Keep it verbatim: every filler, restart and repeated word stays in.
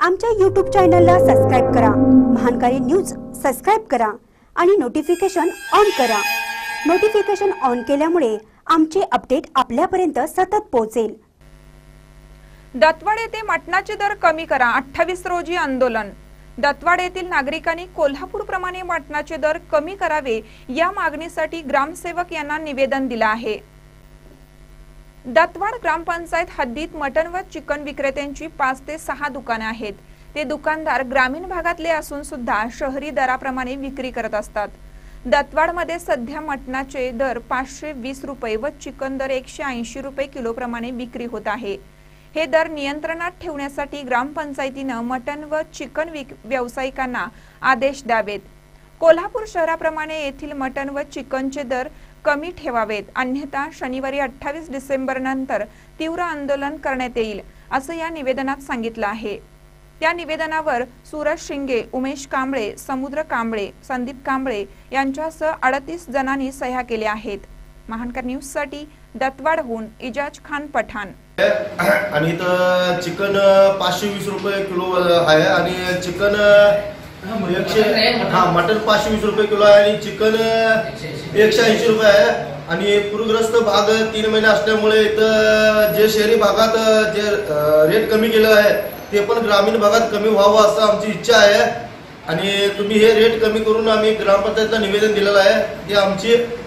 आमच्या यूट्यूब चॅनलला सबस्क्राइब करा, महानकारी न्यूज सबस्क्राइब करा आणि नोटिफिकेशन ऑन करा। नोटिफिकेशन ऑन केल्यामुळे आमचे अपडेट आपल्यापर्यंत सतत पोहोचेल। दत्तवाड येथे मटणाचे दर कमी करा, अठ्ठावीस रोजी आंदोलन। दत्तवाड येथील नागरिकांनी कोल्हापूर प्रमाणे मटणाचे दर कमी करावे या मागणीसाठी ग्रामसेवक यांना निवेदन दिले आहे। दत्तवाड ग्रामपंचायत हद्दीत मटण व चिकन विक्रेत्यांची पाच ते सहा दुकाने आहेत। ते दुकानदार ग्रामीण भागातले असून सुद्धा शहरी दराप्रमाणे विक्री करत असतात। दत्तवाड मध्ये सध्या मटणाचे दर पाचशे वीस रुपये व चिकन दर एकशे ऐंशी रुपये किलो प्रमाणे विक्री होत आहे। हे दर नियंत्रणात ठेवण्यासाठी ग्रामपंचायतीने मटण व चिकन व्यावसायिकांना आदेश द्यावेत। कोल्हापूर शहराप्रमाणे येथील मटण व चिकनचे दर कमी ठेवावेत, अन्यथा शनिवारी अठ्ठावीस डिसेंबर नंतर तीव्र आंदोलन करण्यात येईल असं या निवेदनात सांगितलं आहे। त्या निवेदनावर सूरज शिंगे, उमेश कांबळे, समुद्र कांबळे, संदीप कांबळे यांच्यासह अडतीस जणांनी सह्या केल्या आहेत। महानकर न्यूज साठी दत्तवाडहून इजाज खान पठाण। आणि तर चिकन पाचशे वीस रुपये किलो आहे आणि चिकन एकशे हा मटन पाचशे वीस रुपये किलो आहे आणि चिकन एकशे ऐंशी रुपये आहे। आणि पूरग्रस्त भाग तीन महिने असल्यामुळे इथं जे शहरी भागात जे रेट कमी केलं आहे ते पण ग्रामीण भागात कमी व्हावं असं आमची इच्छा आहे। आणि तुम्ही हे रेट कमी करून आम्ही ग्रामपंचायतला निवेदन दिलेलं आहे की आमची